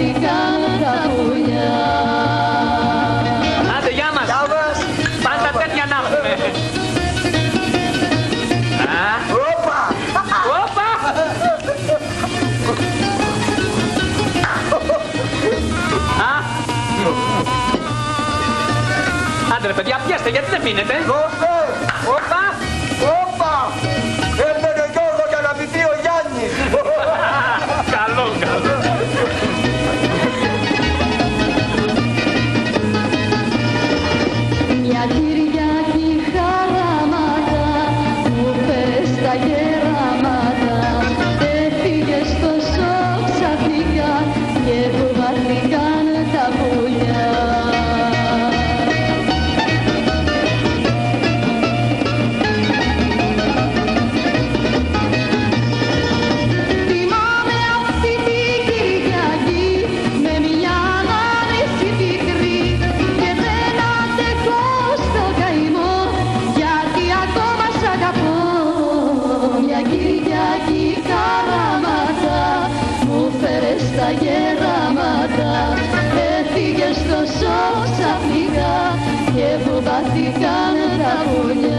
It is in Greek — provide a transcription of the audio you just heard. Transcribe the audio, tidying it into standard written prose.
φοβάθηκαν τα πουλιά. Άντε, γεια μας. Πάντα τέτοια να έχουμε. Όπα! Όπα! Άντε ρε παιδιά, πιέστε, γιατί δεν μείνετε. Όπα! Όπα! Έπαιρνε Γιώργο για να πει ο Γιάννης. Καλό, καλό. Μια Κυριακή χαράματα μου πες τα γεράματα, έφυγε στο σοκ ξαφνικά και φοβάθηκαν τα πουλιά. Θυμάμαι αυτή τη Κυριακή με μια άνεση πικρή και δεν αντέχω στο καημό γιατί ακόμα σ' αγαπώ. Μια Κυριακή χαράματα μου φέρες τα γεράματα, έφυγε στο σοκ ξαφνικά και φοβάθηκαν τα πουλιά.